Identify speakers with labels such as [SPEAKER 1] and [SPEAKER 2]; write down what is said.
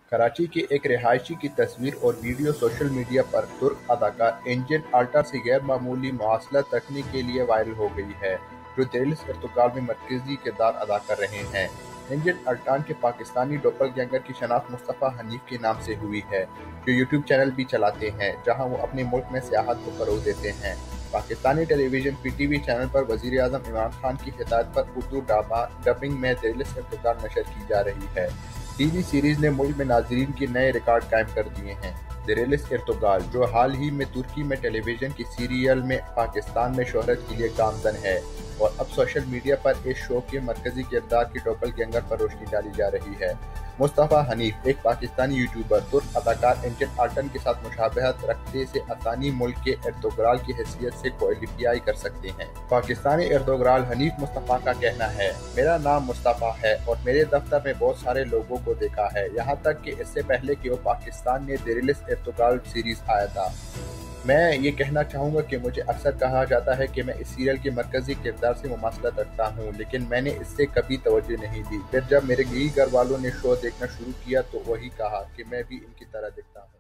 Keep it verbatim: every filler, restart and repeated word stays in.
[SPEAKER 1] कराची के एक रिहायशी की तस्वीर और वीडियो सोशल मीडिया पर तुर्क अदाकार एंजल अल्टा से गैर मामूली मवासलत रखने के लिए वायरल हो गई है, जो देलिस इर्तुगाल में मरकजी किरदार अदा कर रहे हैं। एंजल अल्टान के पाकिस्तानी डोपलगैंगर की शनाख्त मुस्तफ़ा हनीफ के नाम से हुई है, जो यूट्यूब चैनल भी चलाते हैं, जहां वो अपने मुल्क में सियाहत को फरोग देते हैं। Pakistani television P T V channel पर वज़ीर आज़म इमरान खान की हिदायत पर उर्दू ड्रामा डबिंग में देलिस इर्तुगाल नशर की जा रही है। टीवी सीरीज ने मुल्क में नाजरीन के नए रिकॉर्ड कायम कर दिए हैं। देलिस इर्तुगाल, जो हाल ही में तुर्की में टेलीविजन की सीरियल में पाकिस्तान में शोहरत के लिए गामजन है, और अब सोशल मीडिया पर इस शो के मरकजी किरदार की डोपलगैंगर पर रोशनी डाली जा रही है। मुस्तफ़ा हनीफ एक पाकिस्तानी यूट्यूबर तुर्क अदाकार एंजल अल्टन के साथ मुशाबहत रखते से आसानी मुल्क के इर्तुगाल की हैसियत से क्वालिफाई कर सकते हैं। पाकिस्तानी इर्तुगाल हनीफ मुस्तफ़ा का कहना है, मेरा नाम मुस्तफ़ा है और मेरे दफ्तर में बहुत सारे लोगों को देखा है, यहाँ तक कि इससे पहले कि वो पाकिस्तान में देलिस इर्तुगाल सीरीज आया था। मैं ये कहना चाहूँगा कि मुझे अक्सर कहा जाता है कि मैं इस सीरियल के मरकजी किरदार से मुमासलत रखता हूँ, लेकिन मैंने इससे कभी तवज्जो नहीं दी। फिर जब मेरे यही घर वालों ने शो देखना शुरू किया तो वही कहा कि मैं भी इनकी तरह दिखता हूँ।